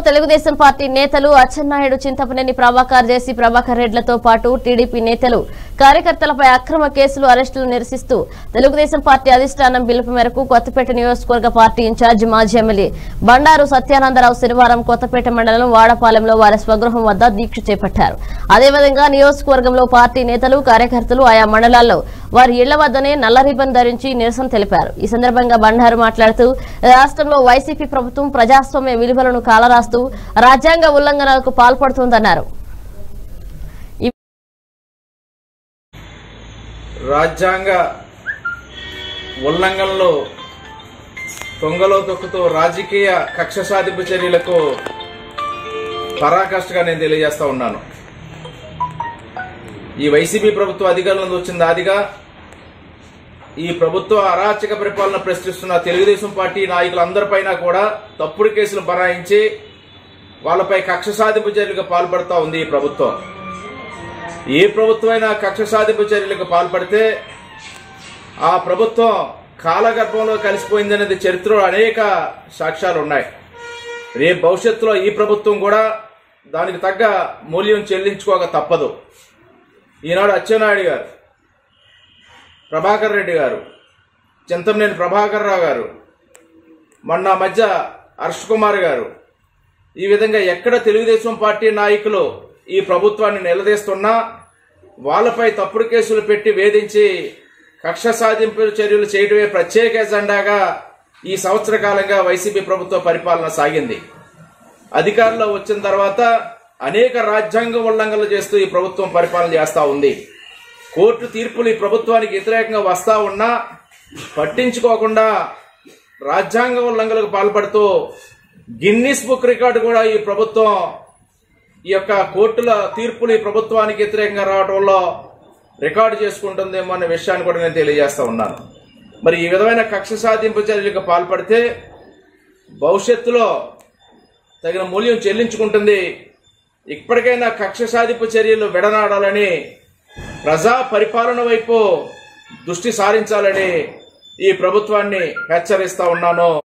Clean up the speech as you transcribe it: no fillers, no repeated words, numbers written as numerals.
Telugu Desam party నేతలు అచ్చెన్నాయుడు, చింతపనేని ప్రభాకర్, జేసీ ప్రభాకర్ రెడ్లతో పాటు TDP నేతలు కార్యకర్తలపై అక్రమ కేసులు, అరెస్టులు నిరసిస్తూ తెలుగుదేశం పార్టీ అధిష్టానం పిలుపు మేరకు కొత్తపేట నియోజకవర్గ పార్టీ ఇన్ఛార్జి మాజీ ఎమ్మెల్యే బండారు సత్యానందరావు శనివారం కొత్తపేట మండలం వాడపాలెంలో వారి స్వగృహం వద్ద దీక్ష చేపట్టారు. అదేవిధంగా నియోజకవర్గంలో పార్టీ నేతలు, కార్యకర్తలు ఆయా మండలాల్లో వారి ఇళ్ల వద్దనే నల్ల రిబన్ ధరించి నిరసన తెలిపారు. ఈ సందర్భంగా బండారు మాట్లాడుతూ రాష్ట్రంలో వైసీపీ ప్రభుత్వం ప్రజాస్వామ్య విలువలను కాలరాస్తూ రాజ్యాంగ ఉల్లంఘనలకు పాల్పడుతోందన్నారు. రాజ్యాంగ ఉల్లంఘనలో తొంగలో తొక్కుతూ రాజకీయ కక్ష సాధింపు చర్యలకు పరాకాష్ఠగా నేను తెలియజేస్తా ఉన్నాను. ఈ వైసీపీ ప్రభుత్వం అధికారంలోకి వచ్చింది ఆదిగా ఈ ప్రభుత్వ అరాచక పరిపాలన ప్రశ్నిస్తున్న తెలుగుదేశం పార్టీ నాయకులందరిపైన కూడా తప్పుడు కేసులు బనాయించి వాళ్ళపై కక్ష సాధింపు చర్యలకు పాల్పడుతూ ఉంది ఈ ప్రభుత్వం. ఏ ప్రభుత్వమైనా కక్ష సాధింపు చర్యలకు పాల్పడితే ఆ ప్రభుత్వం కాలగర్భంలో కలిసిపోయిందనేది చరిత్రలో అనేక సాక్ష్యాలు ఉన్నాయి. రేపు భవిష్యత్తులో ఈ ప్రభుత్వం కూడా దానికి తగ్గ మూల్యం చెల్లించుకోక తప్పదు. ఈనాడు అచ్చెన్నాయుడు గారు, ప్రభాకర్ రెడ్డి గారు, చింతమనేని ప్రభాకర్ రావు గారు, మొన్న మధ్య హర్ష్ కుమార్ గారు, ఈ విధంగా ఎక్కడ తెలుగుదేశం పార్టీ నాయకులు ఈ ప్రభుత్వాన్ని నిలదీస్తున్నా వాళ్ళపై తప్పుడు కేసులు పెట్టి వేధించి కక్ష సాధింపు చర్యలు చేయడమే ప్రత్యేక ఎజెండాగా ఈ సంవత్సర కాలంగా వైసీపీ ప్రభుత్వ పరిపాలన సాగింది. అధికారంలో వచ్చిన తర్వాత అనేక రాజ్యాంగ ఉల్లంఘనలు చేస్తూ ఈ ప్రభుత్వం పరిపాలన చేస్తా ఉంది. కోర్టు తీర్పులు ఈ ప్రభుత్వానికి వ్యతిరేకంగా వస్తా ఉన్నా పట్టించుకోకుండా రాజ్యాంగ ఉల్లంఘనలకు పాల్పడుతూ గిన్నిస్ బుక్ రికార్డు కూడా ఈ ప్రభుత్వం ఈ యొక్క కోర్టుల తీర్పులు ఈ ప్రభుత్వానికి వ్యతిరేకంగా రావడంలో రికార్డు చేసుకుంటుందేమో అనే విషయాన్ని కూడా నేను తెలియజేస్తా ఉన్నాను. మరి ఈ విధమైన కక్ష సాధింపు చర్యలకు పాల్పడితే భవిష్యత్తులో తగిన మూల్యం చెల్లించుకుంటుంది. ఇప్పటికైనా కక్ష సాధింపు చర్యలు విడనాడాలని, ప్రజా పరిపాలన వైపు దృష్టి సారించాలని ఈ ప్రభుత్వాన్ని హెచ్చరిస్తా ఉన్నాను.